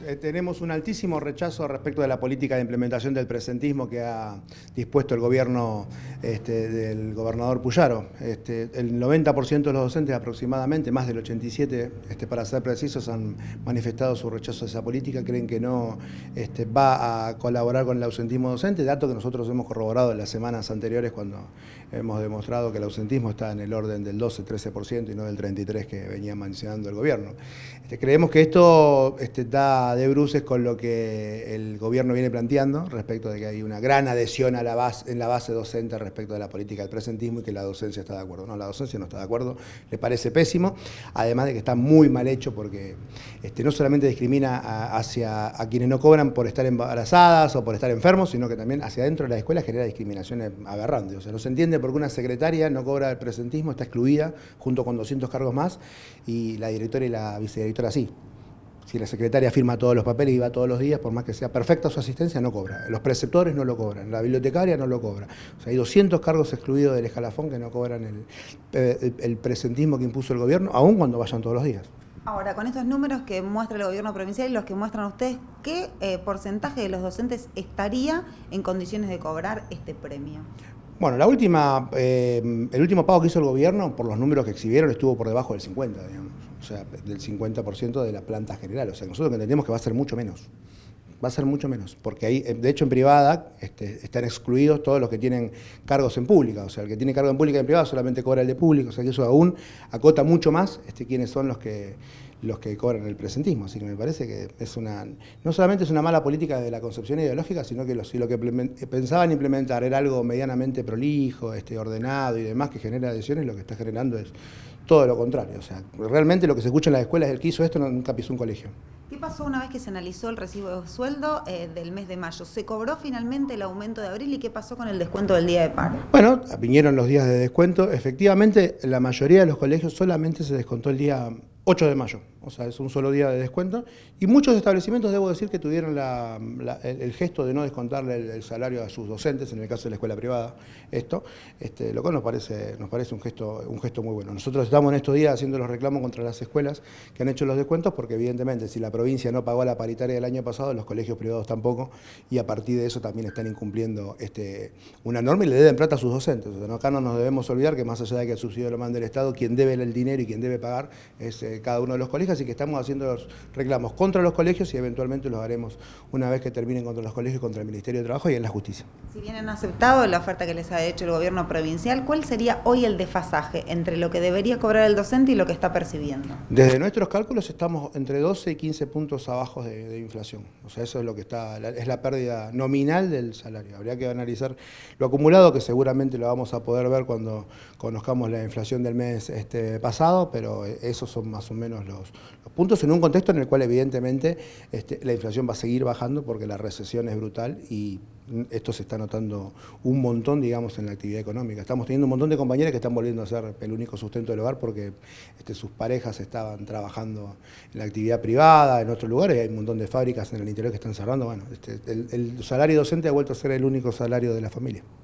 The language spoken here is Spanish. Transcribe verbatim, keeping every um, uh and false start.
eh, tenemos un altísimo rechazo respecto de la política de implementación del presentismo que ha dispuesto el gobierno este, del gobernador Puyaro. Este, el noventa por ciento de los docentes aproximadamente, más del ochenta y siete por ciento este, para ser precisos, han manifestado su rechazo a esa política, creen que no este, va a colaborar con el ausentismo docente, dato que nosotros hemos corroborado en las semanas anteriores cuando hemos demostrado que el ausentismo está en el orden del doce a trece por ciento y no del treinta y tres por ciento que venía mencionando el gobierno. Este, creemos que esto este, da de bruces con lo que el gobierno viene planteando respecto de que hay una gran adhesión a la base, en la base docente respecto de la política del presentismo y que la docencia está de acuerdo. No, la docencia no está de acuerdo, le parece pésimo, además de que está muy mal hecho porque este, no solamente discrimina a, hacia a quienes no cobran por estar embarazadas o por estar enfermos, sino que también hacia adentro de la escuela genera discriminaciones aberrantes. O sea, no se entiende por qué una secretaria no cobra el presentismo, está excluida junto con doscientos cargos más, y la directora y la vicedirectora sí. Si la secretaria firma todos los papeles y va todos los días, por más que sea perfecta su asistencia, no cobra. Los preceptores no lo cobran, la bibliotecaria no lo cobra. O sea, hay doscientos cargos excluidos del escalafón que no cobran el, el, el presentismo que impuso el gobierno, aun cuando vayan todos los días. Ahora, con estos números que muestra el gobierno provincial y los que muestran ustedes, ¿qué eh, porcentaje de los docentes estaría en condiciones de cobrar este premio? Bueno, la última, eh, el último pago que hizo el gobierno, por los números que exhibieron, estuvo por debajo del cincuenta, digamos. O sea, del cincuenta por ciento de la planta general. O sea, nosotros entendemos que va a ser mucho menos. Va a ser mucho menos, porque ahí, de hecho, en privada este, están excluidos todos los que tienen cargos en pública. O sea, el que tiene cargo en pública y en privada solamente cobra el de público. O sea, que eso aún acota mucho más este, quiénes son los que, los que cobran el presentismo. Así que me parece que es una, no solamente es una mala política de la concepción ideológica, sino que lo, si lo que pensaban implementar era algo medianamente prolijo, este, ordenado y demás, que genera adhesiones, lo que está generando es todo lo contrario. O sea, realmente lo que se escucha en las escuelas es el que hizo esto nunca pisó un colegio. ¿Qué pasó una vez que se analizó el recibo de sueldo eh, del mes de mayo? ¿Se cobró finalmente el aumento de abril y qué pasó con el descuento del día de paro? Bueno, vinieron los días de descuento. Efectivamente, la mayoría de los colegios solamente se descontó el día ocho de mayo. O sea, es un solo día de descuento. Y muchos establecimientos, debo decir, que tuvieron la, la, el, el gesto de no descontarle el, el salario a sus docentes, en el caso de la escuela privada, esto, este, lo cual nos parece, nos parece un gesto, un gesto muy bueno. Nosotros estamos en estos días haciendo los reclamos contra las escuelas que han hecho los descuentos, porque evidentemente si la provincia no pagó la paritaria del año pasado, los colegios privados tampoco, y a partir de eso también están incumpliendo este, una norma y le deben plata a sus docentes. O sea, ¿no? Acá no nos debemos olvidar que más allá de que el subsidio lo mande el Estado, quien debe el dinero y quien debe pagar es eh, cada uno de los colegios, así que estamos haciendo los reclamos contra los colegios y eventualmente los haremos una vez que terminen contra los colegios, contra el Ministerio de Trabajo y en la justicia. Si bien han aceptado la oferta que les ha hecho el gobierno provincial, ¿cuál sería hoy el desfasaje entre lo que debería cobrar el docente y lo que está percibiendo? Desde nuestros cálculos estamos entre doce y quince puntos abajo de, de inflación. O sea, eso es lo que está, es la pérdida nominal del salario. Habría que analizar lo acumulado, que seguramente lo vamos a poder ver cuando conozcamos la inflación del mes este, pasado, pero esos son más o menos los, los puntos en un contexto en el cual evidentemente este, la inflación va a seguir bajando porque la recesión es brutal y esto se está notando un montón, digamos, en la actividad económica. Estamos teniendo un montón de compañeras que están volviendo a ser el único sustento del hogar porque este, sus parejas estaban trabajando en la actividad privada, en otros lugares, y hay un montón de fábricas en el interior que están cerrando. Bueno, este, el, el salario docente ha vuelto a ser el único salario de la familia.